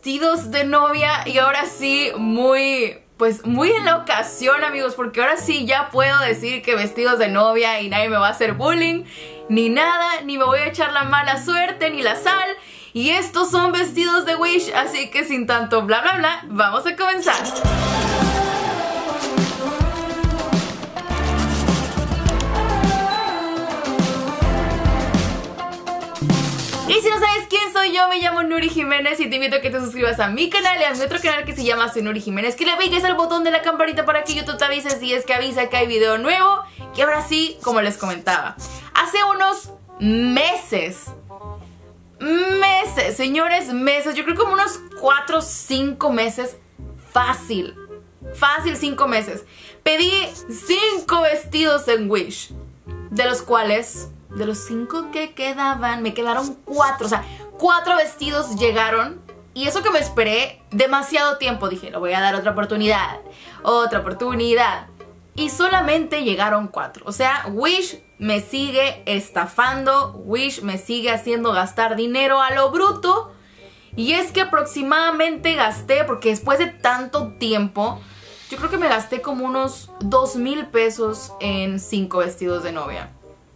vestidos de novia y ahora sí muy en la ocasión, amigos, porque ahora sí ya puedo decir que vestidos de novia y nadie me va a hacer bullying, ni nada, ni me voy a echar la mala suerte, ni la sal. Y estos son vestidos de Wish, así que sin tanto bla bla bla, vamos a comenzar. Y si no sabes quién soy yo, me llamo Nuri Jiménez y te invito a que te suscribas a mi canal y a mi otro canal que se llama Soy Nuri Jiménez, que le piques al botón de la campanita para que YouTube te avise si es que avisa que hay video nuevo. Y ahora sí, como les comentaba, hace unos meses, señores, yo creo como unos 4 o 5 meses, fácil 5 meses, pedí 5 vestidos en Wish, de los cuales, de los 5 que quedaban, me quedaron 4, o sea, 4 vestidos llegaron. Y eso que me esperé demasiado tiempo, dije, le voy a dar otra oportunidad. Y solamente llegaron 4. O sea, Wish me sigue estafando, Wish me sigue haciendo gastar dinero a lo bruto. Y es que aproximadamente gasté, porque después de tanto tiempo, yo creo que me gasté como unos 2,000 pesos en 5 vestidos de novia.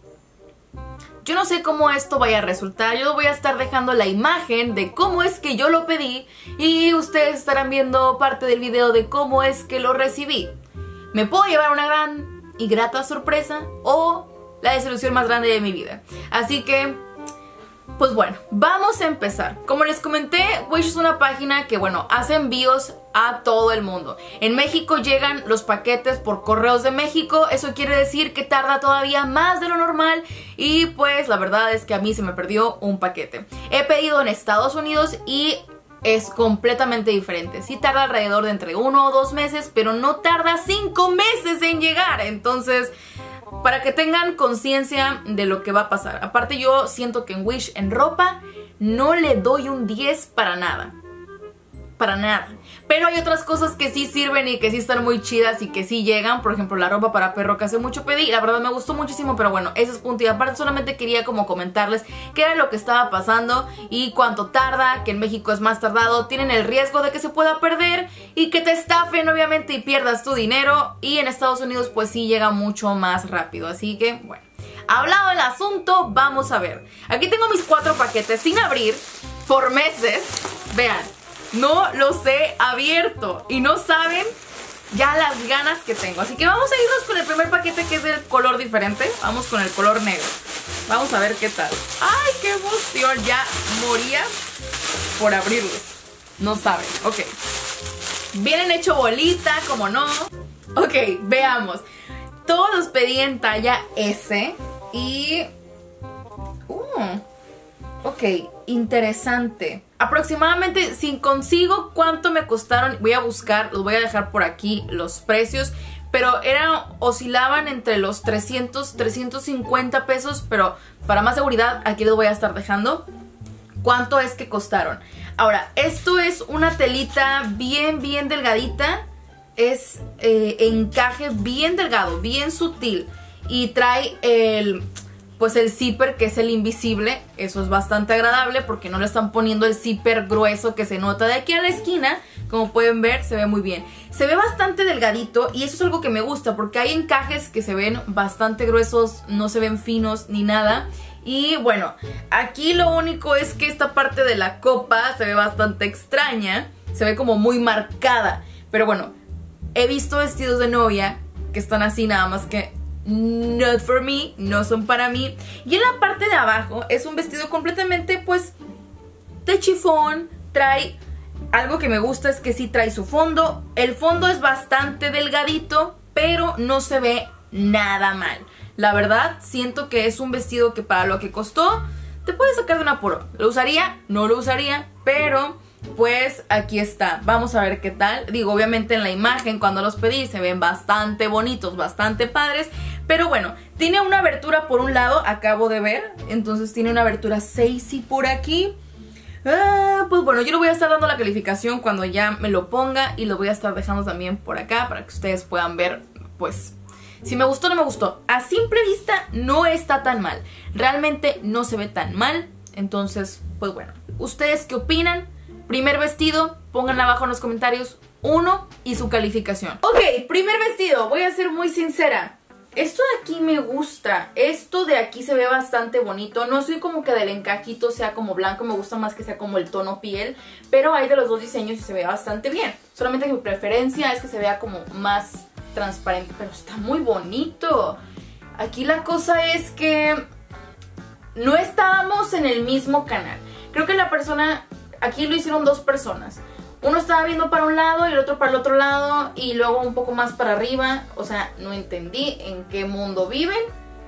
Yo no sé cómo esto vaya a resultar, yo voy a estar dejando la imagen de cómo es que yo lo pedí y ustedes estarán viendo parte del video de cómo es que lo recibí. Me puedo llevar una gran y grata sorpresa o la desilusión más grande de mi vida. Así que, pues bueno, vamos a empezar. Como les comenté, Wish es una página que, bueno, hace envíos a todo el mundo. En México llegan los paquetes por Correos de México. Eso quiere decir que tarda todavía más de lo normal. Y pues la verdad es que a mí se me perdió un paquete. He pedido en Estados Unidos y es completamente diferente. Sí tarda alrededor de entre 1 o 2 meses, pero no tarda 5 meses en llegar. Entonces, para que tengan conciencia de lo que va a pasar. Aparte, yo siento que en Wish, en ropa, no le doy un 10 para nada. Para nada. Pero hay otras cosas que sí sirven y que sí están muy chidas y que sí llegan. Por ejemplo, la ropa para perro que hace mucho pedí. La verdad me gustó muchísimo, pero bueno, ese es punto y aparte. Solamente quería como comentarles qué era lo que estaba pasando y cuánto tarda, que en México es más tardado. Tienen el riesgo de que se pueda perder y que te estafen obviamente y pierdas tu dinero. Y en Estados Unidos pues sí llega mucho más rápido. Asasí que bueno, hablado el asunto, vamos a ver. Aquí tengo mis 4 paquetes sin abrir por meses. Vean. No los he abierto y no saben ya las ganas que tengo. Así que vamos a irnos con el primer paquete, que es del color diferente. Vamos con el color negro. Vamos a ver qué tal. ¡Ay, qué emoción! Ya moría por abrirlos. No saben. Ok. Vienen hecho bolita, como no. Ok, veamos. Todos los pedí en talla S. Y... ok, interesante. Aproximadamente, si consigo cuánto me costaron, voy a buscar, los voy a dejar por aquí los precios, pero oscilaban entre los 300, 350 pesos, pero para más seguridad aquí les voy a estar dejando cuánto es que costaron. Ahora, esto es una telita bien delgadita, es encaje bien delgado, bien sutil y trae el zipper, que es el invisible. Eso es bastante agradable porque no le están poniendo el zipper grueso que se nota de aquí a la esquina. Como pueden ver, se ve muy bien. Se ve bastante delgadito y eso es algo que me gusta porque hay encajes que se ven bastante gruesos, no se ven finos ni nada. Y bueno, aquí lo único es que esta parte de la copa se ve bastante extraña, se ve como muy marcada. Pero bueno, he visto vestidos de novia que están así, nada más que not for me, no son para mí. Y en la parte de abajo es un vestido completamente pues de chifón. Trae algo que me gusta, es que sí trae su fondo. El fondo es bastante delgadito, pero no se ve nada mal. La verdad, siento que es un vestido que para lo que costó te puedes sacar de un apuro. ¿Lo usaría? No lo usaría, pero pues aquí está. Vamos a ver qué tal. Digo, obviamente en la imagen cuando los pedí se ven bastante bonitos, bastante padres. Pero bueno, tiene una abertura por un lado, acabo de ver. Entonces tiene una abertura 6 y por aquí. Pues bueno, yo le voy a estar dando la calificación cuando ya me lo ponga. Y lo voy a estar dejando también por acá para que ustedes puedan ver, pues, si me gustó o no me gustó. A simple vista no está tan mal. Realmente no se ve tan mal. Entonces, pues bueno, ¿ustedes qué opinan? Primer vestido, pónganlo abajo en los comentarios 1 y su calificación. Ok, primer vestido, voy a ser muy sincera. Esto de aquí me gusta, esto de aquí se ve bastante bonito. No soy como que del encajito sea como blanco, me gusta más que sea como el tono piel. Pero hay de los dos diseños y se ve bastante bien. Solamente que mi preferencia es que se vea como más transparente, pero está muy bonito. Aquí la cosa es que no estábamos en el mismo canal. Creo que la persona, aquí lo hicieron dos personas. Uno estaba viendo para un lado y el otro para el otro lado y luego un poco más para arriba. O sea, no entendí en qué mundo viven.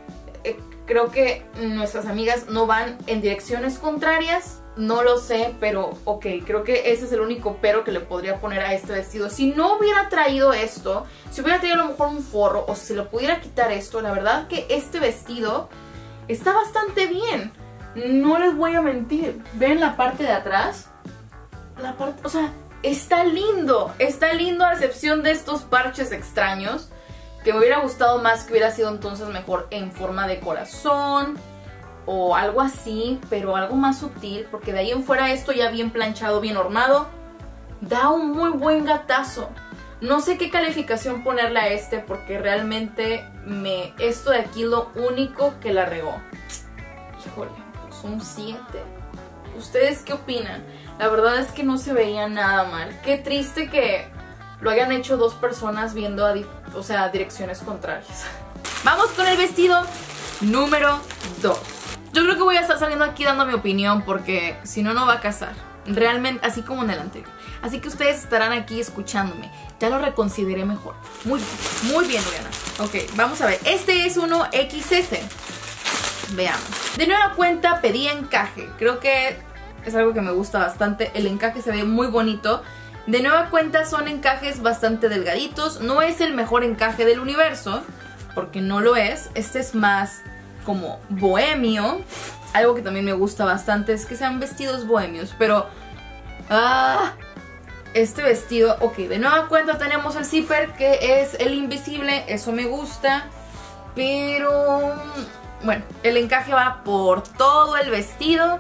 Creo que nuestras amigas no van en direcciones contrarias. No lo sé, pero ok, creo que ese es el único pero que le podría poner a este vestido. Si no hubiera traído esto, si hubiera traído a lo mejor un forro o si se le pudiera quitar esto, la verdad que este vestido está bastante bien. No les voy a mentir. ¿Ven la parte de atrás? La parte, o sea, está lindo a excepción de estos parches extraños que me hubiera gustado más que hubiera sido entonces mejor en forma de corazón o algo así, pero algo más sutil, porque de ahí en fuera esto ya bien planchado, bien hormado, da un muy buen gatazo. No sé qué calificación ponerle a este porque realmente esto de aquí lo único que la regó. Híjole, pues un 7. ¿Ustedes qué opinan? La verdad es que no se veía nada mal. Qué triste que lo hayan hecho dos personas viendo a direcciones contrarias. Vamos con el vestido número 2. Yo creo que voy a estar saliendo aquí dando mi opinión porque si no, no va a casar. Realmente, así como en el anterior. Así que ustedes estarán aquí escuchándome. Ya lo reconsideré mejor. Muy bien, Oriana. Ok, vamos a ver. Este es uno XS. Veamos. De nueva cuenta pedí encaje. Creo que es algo que me gusta bastante. El encaje se ve muy bonito. De nueva cuenta son encajes bastante delgaditos. No es el mejor encaje del universo, porque no lo es. Este es más como bohemio. Algo que también me gusta bastante es que sean vestidos bohemios. Pero este vestido, ok, de nueva cuenta tenemos el zipper, que es el invisible. Eso me gusta. Pero bueno, el encaje va por todo el vestido.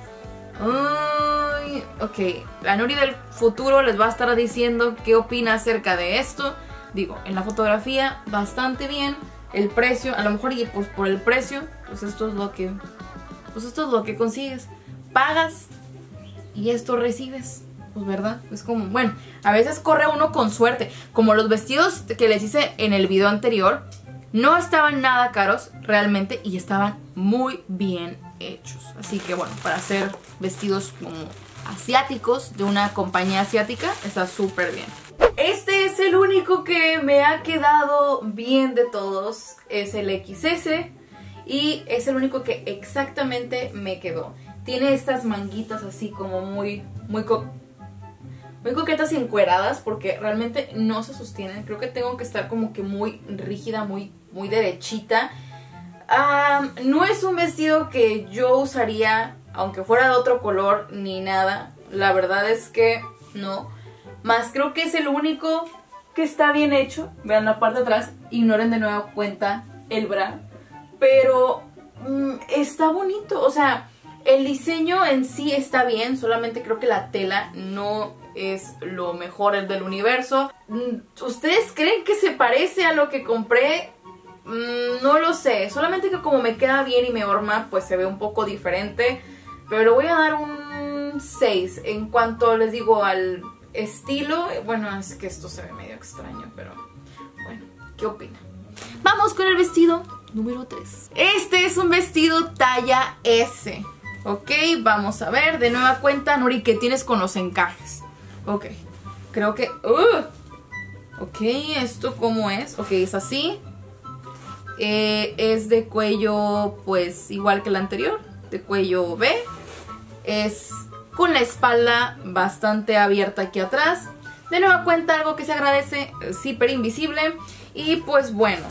Uy, ok, la Nuri del futuro les va a estar diciendo qué opina acerca de esto. Digo, en la fotografía bastante bien. El precio, a lo mejor y pues por el precio, pues esto es lo que consigues. Pagas y esto recibes, pues verdad, es como, bueno, a veces corre uno con suerte. Como los vestidos que les hice en el video anterior, no estaban nada caros realmente y estaban muy bien hechos. Así que bueno, para hacer vestidos como asiáticos de una compañía asiática está súper bien. Este es el único que me ha quedado bien de todos. Es el XS y es el único que exactamente me quedó. Tiene estas manguitas así como muy coquetas y encueradas porque realmente no se sostienen. Creo que tengo que estar como que muy rígida, muy derechita. No es un vestido que yo usaría aunque fuera de otro color ni nada. La verdad es que no. Más creo que es el único que está bien hecho. Vean la parte de atrás. Ignoren de nuevo cuenta el bra. Pero está bonito. O sea, el diseño en sí está bien. Solamente creo que la tela no es lo mejor del universo. ¿Ustedes creen que se parece a lo que compré? No lo sé, solamente que como me queda bien y me horma, pues se ve un poco diferente. Pero le voy a dar un 6. En cuanto les digo al estilo, bueno, es que esto se ve medio extraño, pero bueno, ¿qué opinan? Vamos con el vestido número 3. Este es un vestido talla S. Ok, vamos a ver, de nueva cuenta, Nuri, ¿qué tienes con los encajes? Ok, creo que... ok, ¿esto cómo es? Ok, es así. Es de cuello, pues, igual que el anterior, de cuello V. Es con la espalda bastante abierta aquí atrás. De nueva cuenta, algo que se agradece, zipper invisible. Y pues bueno,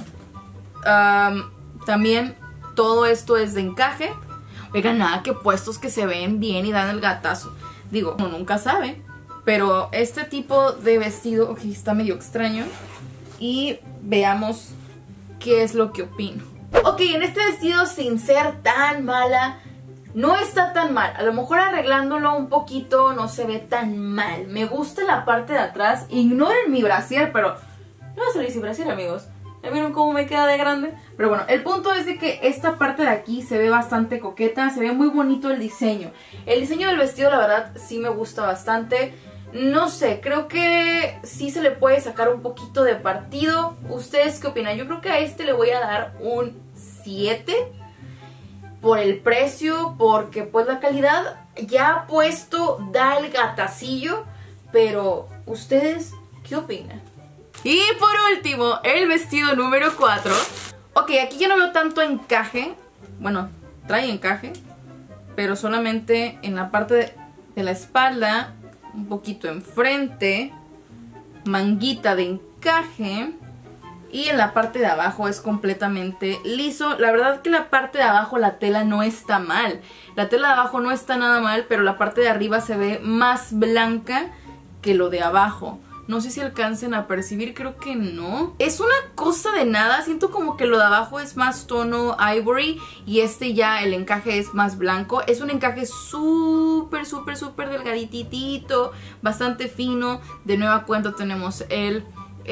también todo esto es de encaje. Oigan, nada que puestos que se ven bien y dan el gatazo. Digo, uno nunca sabe. Pero este tipo de vestido, ok, está medio extraño. Y veamos qué es lo que opino. Ok, en este vestido, sin ser tan mala, no está tan mal. A lo mejor arreglándolo un poquito no se ve tan mal. Me gusta la parte de atrás. Ignoren mi brasier, pero no va a salir sin brasier, amigos. ¿Ya vieron cómo me queda de grande? Pero bueno, el punto es de que esta parte de aquí se ve bastante coqueta. Se ve muy bonito el diseño. El diseño del vestido, la verdad, sí me gusta bastante. No sé, creo que sí se le puede sacar un poquito de partido. ¿Ustedes qué opinan? Yo creo que a este le voy a dar un 7 por el precio, porque pues la calidad ya puesto da el gatacillo. Pero, ¿ustedes qué opinan? Y por último, el vestido número 4. Ok, aquí ya no veo tanto encaje. Bueno, trae encaje, pero solamente en la parte de la espalda, un poquito enfrente, manguita de encaje, y en la parte de abajo es completamente liso. La verdad que la parte de abajo, la tela no está mal. La tela de abajo no está nada mal, pero la parte de arriba se ve más blanca que lo de abajo. No sé si alcancen a percibir, creo que no. Es una cosa de nada, siento como que lo de abajo es más tono ivory y este ya el encaje es más blanco. Es un encaje súper delgaditito, bastante fino. De nueva cuenta tenemos el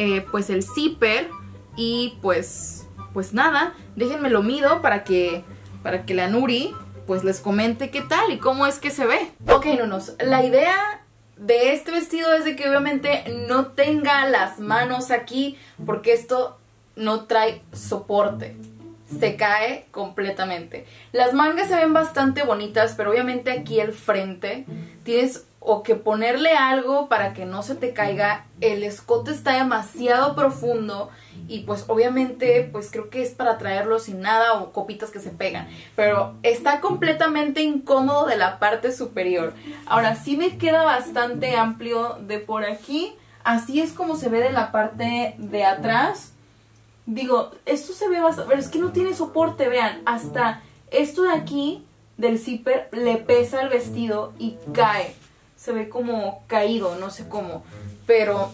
zipper y pues nada, déjenme lo mido para que la Nuri pues les comente qué tal y cómo es que se ve. Ok, nonos, la idea de este vestido es de que obviamente no tenga las manos aquí, porque esto no trae soporte, se cae completamente. Las mangas se ven bastante bonitas, pero obviamente aquí el frente tienes o que ponerle algo para que no se te caiga. El escote está demasiado profundo y pues obviamente pues creo que es para traerlo sin nada o copitas que se pegan, pero está completamente incómodo de la parte superior. Ahora sí me queda bastante amplio de por aquí, así es como se ve de la parte de atrás. Digo, esto se ve bastante, pero es que no tiene soporte, vean, hasta esto de aquí del zipper le pesa el vestido y cae. Se ve como caído, no sé cómo. Pero,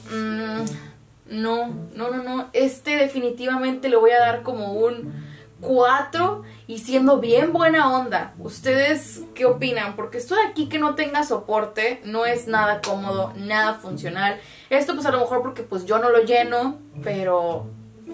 no. Este definitivamente le voy a dar como un 4 y siendo bien buena onda. ¿Ustedes qué opinan? Porque esto de aquí que no tenga soporte no es nada cómodo, nada funcional. Esto pues a lo mejor porque pues yo no lo lleno, pero...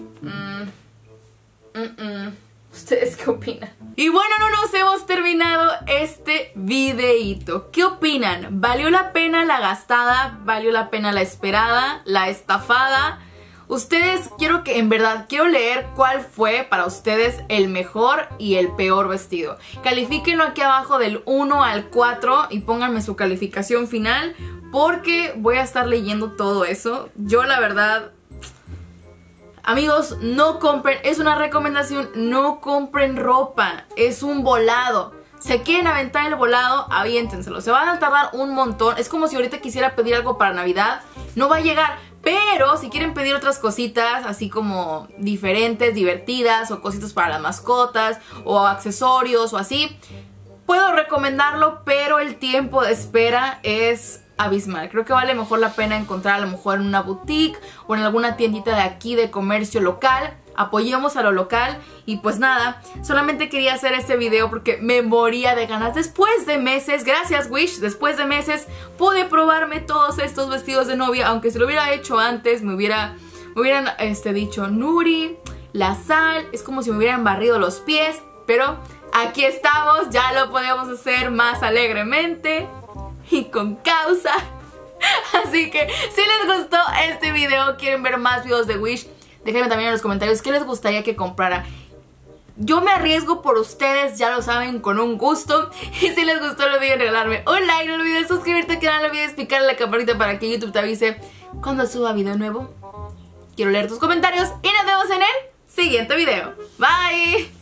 ¿Ustedes qué opinan? Y bueno, no nos hemos terminado este videíto. ¿Qué opinan? ¿Valió la pena la gastada? ¿Valió la pena la esperada? ¿La estafada? Ustedes, quiero leer cuál fue para ustedes el mejor y el peor vestido. Califíquenlo aquí abajo del 1 al 4 y pónganme su calificación final, porque voy a estar leyendo todo eso. Yo la verdad... Amigos, no compren, es una recomendación, no compren ropa, es un volado. Se quieren aventar el volado, aviéntenselo, se van a tardar un montón. Es como si ahorita quisiera pedir algo para Navidad, no va a llegar. Pero si quieren pedir otras cositas, así como diferentes, divertidas, o cositas para las mascotas, o accesorios, o así, puedo recomendarlo, pero el tiempo de espera es abismal. Creo que vale mejor la pena encontrar a lo mejor en una boutique o en alguna tiendita de aquí de comercio local. Apoyemos a lo local. Y pues nada, solamente quería hacer este video porque me moría de ganas. Después de meses, gracias Wish, después de meses pude probarme todos estos vestidos de novia. Aunque se lo hubiera hecho antes, me hubieran dicho, Nuri, la sal, es como si me hubieran barrido los pies. Pero aquí estamos, ya lo podemos hacer más alegremente y con causa. Así que si les gustó este video, quieren ver más videos de Wish, déjenme también en los comentarios qué les gustaría que comprara. Yo me arriesgo por ustedes, ya lo saben, con un gusto. Y si les gustó, no olviden regalarme un like, no olviden suscribirte al canal, no olvides picarle la campanita para que YouTube te avise cuando suba video nuevo. Quiero leer tus comentarios y nos vemos en el siguiente video. Bye.